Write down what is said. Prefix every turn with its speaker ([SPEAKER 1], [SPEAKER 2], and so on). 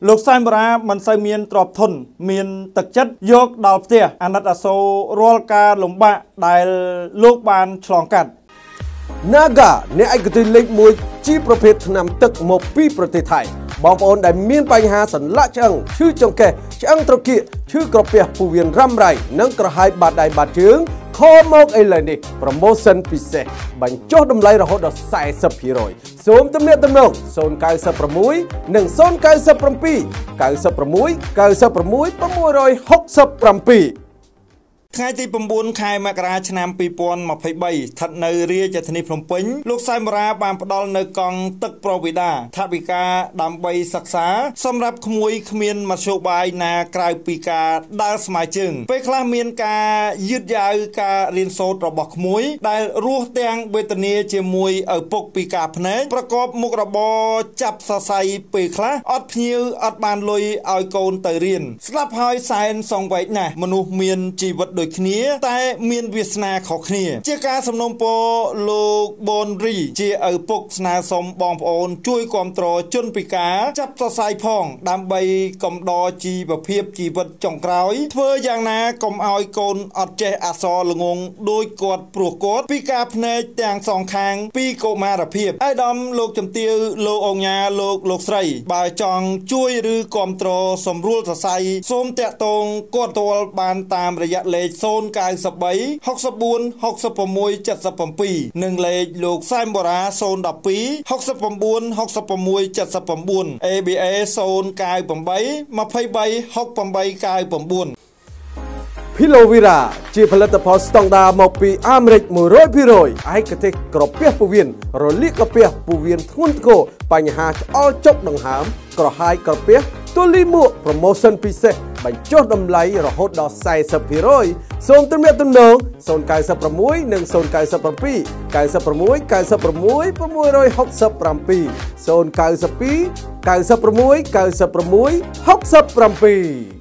[SPEAKER 1] លោកសែមបារាមិនសូវមានទ្រព្យធនមានទឹកចិត្តយកដល់ផ្ទះអាណិតអាសូររាល់ការលំបាកដែលលោកបានឆ្លងកាត់
[SPEAKER 2] Naga អ្នកឯកទេសលេខ1ជាប្រភេទថ្នាំទឹកមកពីប្រទេសថៃបងប្អូនដែលមានបញ្ហាសន្លាក់ឆ្អឹងឈឺចង្កេះឆ្អឹងត្រគាកឈឺក្រពះពោះវៀនរ៉ាំរ៉ៃនិងក្រហាយបាតដៃបាតជើងខលមកឥឡូវនេះ promotion ពិសេសបញ្ចុះតម្លៃរហូតដល់ 40% សូមទំនាក់ទំនង 096 និង 097 96 667
[SPEAKER 1] ថ្ងៃទី 9 ខែមករាឆ្នាំ 2023 ស្ថិតនៅរាជធានីភ្នំពេញលោកសែមបារាបានផ្ដល់នៅកង់ទឹកប្រវីដាថវិកាដើម្បីសិក្សាសម្រាប់ក្មួយគ្មានមធ្យោបាយណាក្រៅពីការដើរស្មើជើងពេលខ្លះមានការយឺតយ៉ាវការរៀនសូត្ររបស់ក្មួយដែលរស់ទាំងវេទនាជាមួយឪពុកពីការភ្នែកប្រកបមុខរបរចាប់សរសៃពេលខ្លះអត់ភ្ញៀវអត់បានលុយឲ្យកូនទៅរៀនស្លាប់ហើយសែនសងវែកណាស់មនុស្សមានជីវិតដូចគ្នាតែមានវាសនាខុសគ្នាជាការសំណូមពរលោកប៊ុនរីជាឪពុកស្នើសុំបងប្អូនជួយគាំទ្រជនពិការចាប់សរសៃផងដើម្បីកំដរជីវភាពជីវិតចុងក្រោយធ្វើយ៉ាងណាកុំឲ្យកូនអត់ចេះអក្សរល្ងងដោយគាត់ព្រោះគាត់ពិការភ្នែកទាំងសងខាងពីកុមារភាពអាយដាមលោកជំទាវលោកអង្ញាលោកស្រីបើចង់ជួយឬគាំទ្រសម្រួលសរសៃសូមតាក់ទងគាត់ទាល់បានតាមរយៈលេខ093 64 66 77 និងលេខលោកសែមបារា 012 69 66 79 ABA 098 23 68 99
[SPEAKER 2] Pilovira ជាផលិតផលស្តង់ដារមកពីអាមេរិក 100% ឯកទេសក្រពះពោះវៀនរលាកក្រពះពោះវៀនធ្ងន់ធ្ងរបញ្ហាឆ្អល់ចុកដង្ហើមក្រហាយក្រពះទូលីមួក promotion ពិសេសបញ្ចុះតម្លៃរហូតដល់ 40% សូមទំនាក់ទំនង 096 និង 097 96 96 667 092 96 96 67